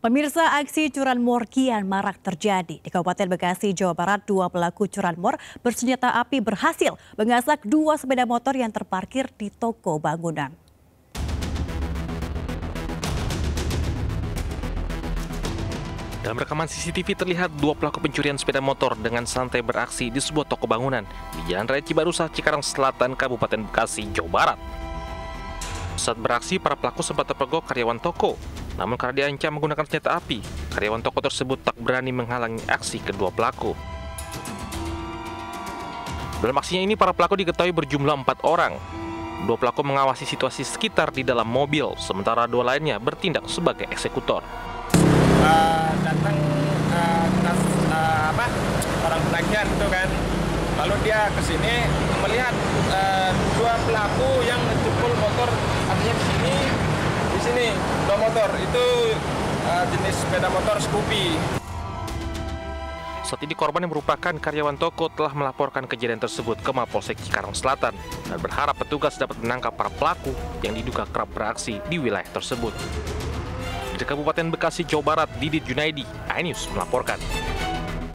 Pemirsa, aksi curanmor kian marak terjadi. Di Kabupaten Bekasi, Jawa Barat, dua pelaku curanmor bersenjata api berhasil mengasak dua sepeda motor yang terparkir di toko bangunan. Dalam rekaman CCTV terlihat dua pelaku pencurian sepeda motor dengan santai beraksi di sebuah toko bangunan di Jalan Raya Cibarusah, Cikarang Selatan, Kabupaten Bekasi, Jawa Barat. Saat beraksi, para pelaku sempat terpergok karyawan toko. Namun karena diancam menggunakan senjata api, karyawan toko tersebut tak berani menghalangi aksi kedua pelaku. Dalam aksinya ini, para pelaku diketahui berjumlah 4 orang. Dua pelaku mengawasi situasi sekitar di dalam mobil, sementara dua lainnya bertindak sebagai eksekutor. Datang orang penagihan itu kan, lalu dia ke sini melihat dua pelaku yang ngejebol motor, artinya di sini dua motor itu jenis sepeda motor Scoopy. Saat ini korban yang merupakan karyawan toko telah melaporkan kejadian tersebut ke Mapolsek Cikarang Selatan dan berharap petugas dapat menangkap para pelaku yang diduga kerap beraksi di wilayah tersebut. Dari Kabupaten Bekasi, Jawa Barat, Didit Junaidi, iNews melaporkan.